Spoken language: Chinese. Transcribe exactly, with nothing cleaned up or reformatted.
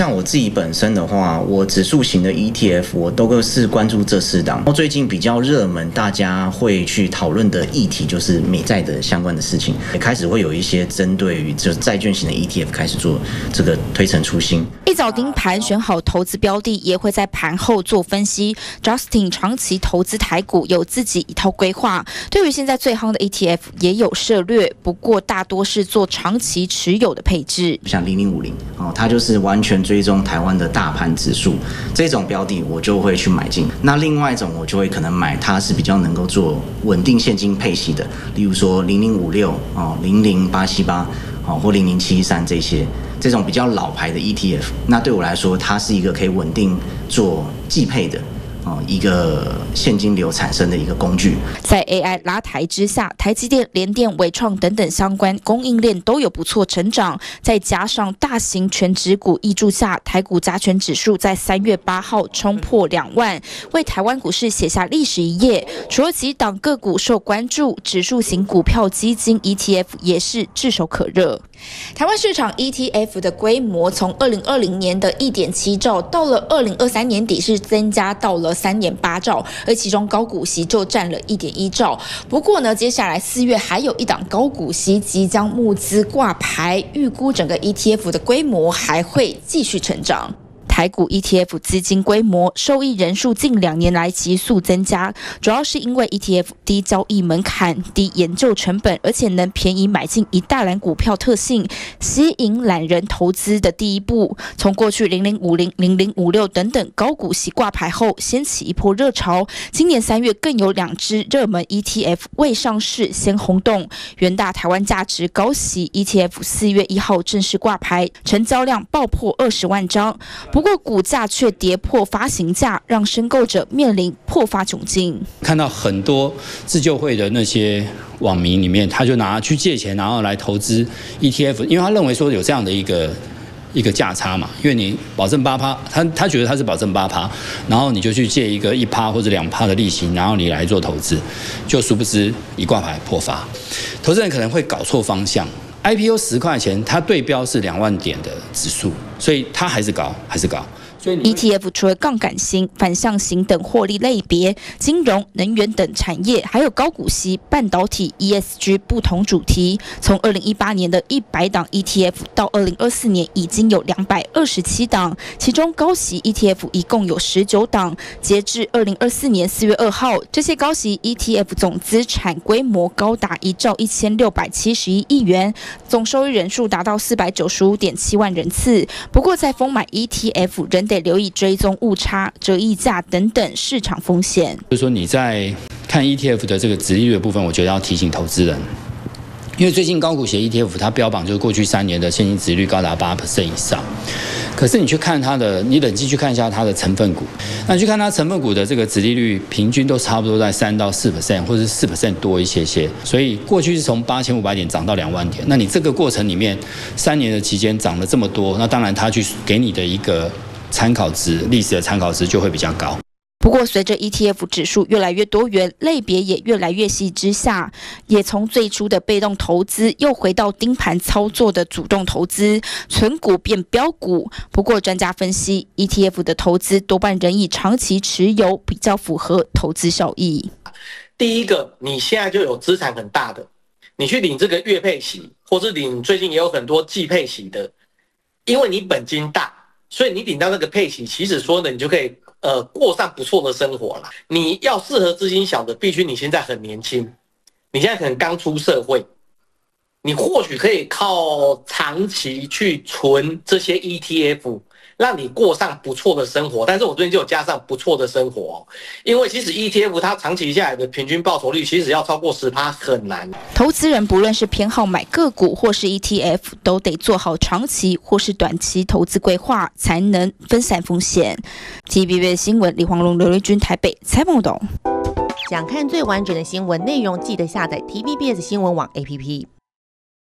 像我自己本身的话，我指数型的 E T F 我都是关注这四档。最近比较热门，大家会去讨论的议题就是美债的相关的事情，也开始会有一些针对于就是债券型的 E T F 开始做这个推陈出新。 一早盯盘选好投资标的，也会在盘后做分析。Justin 长期投资台股，有自己一套规划，对于现在最夯的 E T F 也有涉略，不过大多是做长期持有的配置。 像零零五零哦，它就是完全追踪台湾的大盘指数，这种标的我就会去买进。那另外一种我就会可能买它是比较能够做稳定现金配息的，例如说零零五六哦、零零八七八哦或零零七一三这些这种比较老牌的 E T F， 那对我来说它是一个可以稳定做季配的。哦，一个现金流产生的一个工具。 在 A I 拉抬之下，台积电、联电、伟创等等相关供应链都有不错成长，再加上大型全指股挹注下，台股加权指数在三月八号冲破两万，为台湾股市写下历史一页。除了几档个股受关注，指数型股票基金 E T F 也是炙手可热。台湾市场 E T F 的规模从二零二零年的 一点七兆，到了二零二三年底是增加到了三点八兆，而其中高股息就占了 一点一兆。不过呢，接下来四月还有一档高股息即将募资挂牌，预估整个 E T F 的规模还会继续成长。台股 E T F 资金规模、受益人数近两年来急速增加，主要是因为 E T F 低交易门槛、低研究成本，而且能便宜买进一大篮股票特性，吸引懒人投资的第一步。从过去零零五零、零零五六等等高股息挂牌后，掀起一波热潮。今年三月更有两支热门 E T F 未上市先轰动，元大台湾价值高息 E T F 四月一号正式挂牌，成交量爆破二十万张。不过股价却跌破发行价，让申购者面临破发窘境。 看到很多自救会的那些网民里面，他就拿去借钱，然后来投资 E T F， 因为他认为说有这样的一个一个价差嘛，因为你保证八趴，他他觉得他是保证八趴，然后你就去借一个一趴或者两趴的利息，然后你来做投资，就殊不知一挂牌破发，投资人可能会搞错方向。I P O 十块钱，它对标是两万点的指数，所以它还是高，还是高。 E T F 除了杠杆型、反向型等获利类别，金融、能源等产业，还有高股息、半导体、E S G 不同主题。从二零一八年的一百档 E T F 到二零二四年已经有两百二十七档，其中高息 E T F 一共有十九档。截至二零二四年四月二号，这些高息 E T F 总资产规模高达一兆一千六百七十一亿元，总受益人数达到四百九十五点七万人次。不过，在疯买 E T F 仍得留意追踪误差、折溢价等等市场风险。 就是说你在看 E T F 的这个殖利率的部分，我觉得要提醒投资人，因为最近高股息 E T F 它标榜就是过去三年的现金殖利率高达 百分之八 以上。可是你去看它的，你冷静去看一下它的成分股，那你去看它成分股的这个殖利率，平均都差不多在三到四 percent， 或者是四 percent 多一些些。所以过去是从八千五百点涨到两万点，那你这个过程里面三年的期间涨了这么多，那当然它去给你的一个参考值，历史的参考值就会比较高。 不过，随着 E T F 指数越来越多元，类别也越来越细之下，也从最初的被动投资又回到盯盘操作的主动投资，存股变标股。不过，专家分析 ，E T F 的投资多半仍以长期持有比较符合投资效益。 第一个，你现在就有资产很大的，你去领这个月配息，或是领最近也有很多季配息的，因为你本金大，所以你领到那个配息，其实说呢，你就可以。呃，过上不错的生活了。你要适合资金小的，必须你现在很年轻，你现在可能刚出社会，你或许可以靠长期去存这些 E T F， 让你过上不错的生活。但是我最近就有加上不错的生活，因为其实 E T F 它长期下来的平均报酬率，其实要超过 百分之十 很难。 投资人不论是偏好买个股或是 E T F， 都得做好长期或是短期投资规划，才能分散风险。T V B S 新闻李黄龙、刘瑞君台北采访报道。 想看最完整的新闻内容，记得下载 T V B S 新闻网 A P P。